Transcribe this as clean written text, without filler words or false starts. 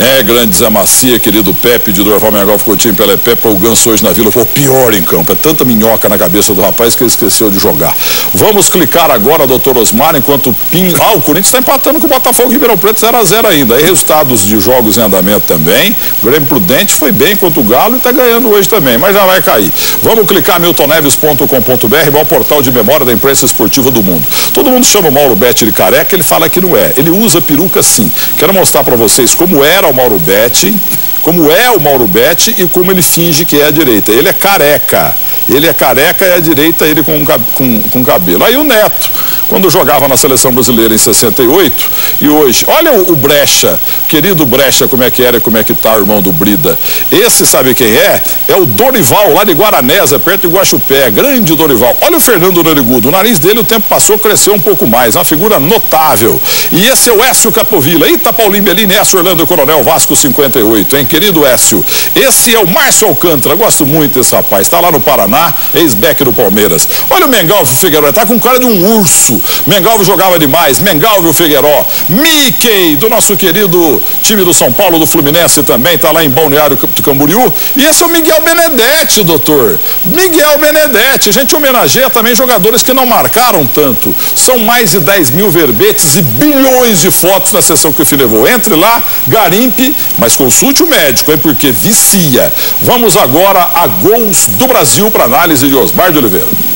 Grande Zé Macia, querido Pepe, de Durval Mengalvo Coutinho, Pelé Pepe, o Ganso hoje na Vila foi o pior em campo. É tanta minhoca na cabeça do rapaz que ele esqueceu de jogar. Vamos clicar agora, doutor Osmar, enquanto o o Corinthians está empatando com o Botafogo e Ribeirão Preto 0-0 ainda. Aí resultados de jogos em andamento também. O Grêmio Prudente foi bem contra o Galo e está ganhando hoje também, mas já vai cair. Vamos clicar miltonneves.com.br, maior portal de memória da imprensa esportiva do mundo. Todo mundo chama o Mauro Betti de careca, ele fala que não é. Ele usa peruca sim. Quero mostrar para vocês como era o Mauro Betti, como é o Mauro Betti e como ele finge que é a direita. Ele é careca. Ele é careca e a direita ele com cabelo. Aí o Neto, quando jogava na seleção brasileira em 68 e hoje, olha o Brecha, querido Brecha, como é que era e como é que tá, irmão do Brida. Esse sabe quem é? É o Dorival, lá de Guaranésia, perto de Guaxupé, grande Dorival. Olha o Fernando Narigudo, o nariz dele o tempo passou, cresceu um pouco mais, uma figura notável. E esse é o Écio Capovilla, Ita Paulinho Bellini, Écio Orlando Coronel Vasco 58, hein, querido Écio. Esse é o Márcio Alcântara, gosto muito desse rapaz, tá lá no Paraná, ex-back do Palmeiras. Olha o Mengalvio Figueiró, tá com cara de um urso. Mengalvio jogava demais, Mengalvio Figueiró. Mickey, do nosso querido time do São Paulo, do Fluminense também, tá lá em Balneário do Camboriú. E esse é o Miguel Benedetti, doutor. Miguel Benedetti. A gente homenageia também jogadores que não marcaram tanto. São mais de 10 mil verbetes e bilhões de fotos na sessão que o filho levou. Entre lá, garimpe, mas consulte o médico, hein, porque vicia. Vamos agora a Gols do Brasil para análise de Osmar de Oliveira.